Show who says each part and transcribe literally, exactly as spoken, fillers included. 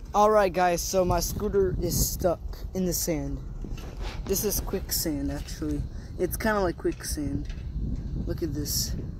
Speaker 1: Alright guys, so my scooter is stuck in the sand. This is quicksand actually. It's kind of like quicksand. Look at this.